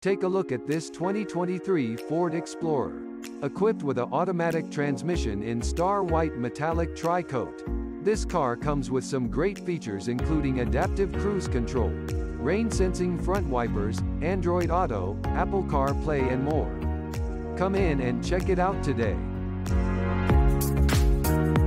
Take a look at this 2023 Ford Explorer. Equipped with an automatic transmission in star white metallic tri-coat. This car comes with some great features including adaptive cruise control, rain-sensing front wipers, Android Auto, Apple CarPlay and more. Come in and check it out today.